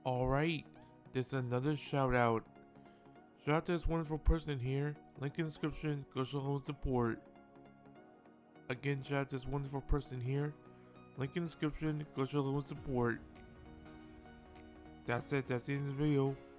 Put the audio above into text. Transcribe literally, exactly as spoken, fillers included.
Alright, this is another shout out. Shout out to this wonderful person here. Link in the description, go show them support. Again, shout out to this wonderful person here. Link in the description, go show them support. That's it, that's the end of the video.